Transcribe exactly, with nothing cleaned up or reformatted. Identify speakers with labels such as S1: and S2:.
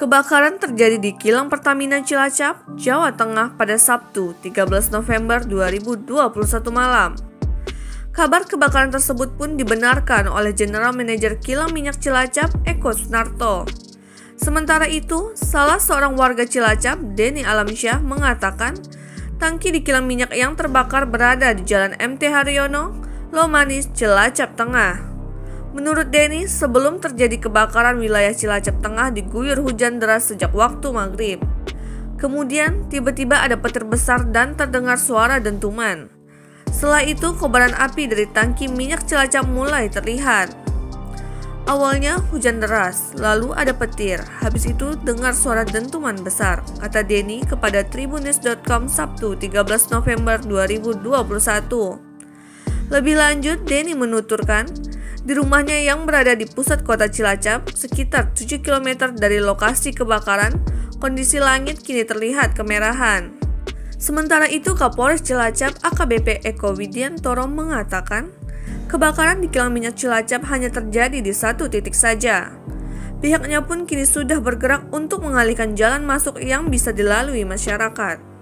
S1: Kebakaran terjadi di kilang Pertamina Cilacap, Jawa Tengah pada Sabtu, tiga belas November dua ribu dua puluh satu malam. Kabar kebakaran tersebut pun dibenarkan oleh General Manager Kilang Minyak Cilacap, Eko Sunarto. Sementara itu, salah seorang warga Cilacap, Denny Alamsyah, mengatakan tangki di kilang minyak yang terbakar berada di Jalan M T Haryono, Lomanis, Cilacap Tengah. Menurut Denny, sebelum terjadi kebakaran, wilayah Cilacap Tengah diguyur hujan deras sejak waktu maghrib. Kemudian, tiba-tiba ada petir besar dan terdengar suara dentuman. Setelah itu, kobaran api dari tangki minyak Cilacap mulai terlihat. Awalnya hujan deras, lalu ada petir. Habis itu dengar suara dentuman besar, kata Denny kepada tribunnews dot com Sabtu tiga belas November dua ribu dua puluh satu. Lebih lanjut, Denny menuturkan, di rumahnya yang berada di pusat kota Cilacap, sekitar tujuh kilometer dari lokasi kebakaran, kondisi langit kini terlihat kemerahan. Sementara itu, Kapolres Cilacap A K B P Eko Widiantoro mengatakan, kebakaran di kilang minyak Cilacap hanya terjadi di satu titik saja. Pihaknya pun kini sudah bergerak untuk mengalihkan jalan masuk yang bisa dilalui masyarakat.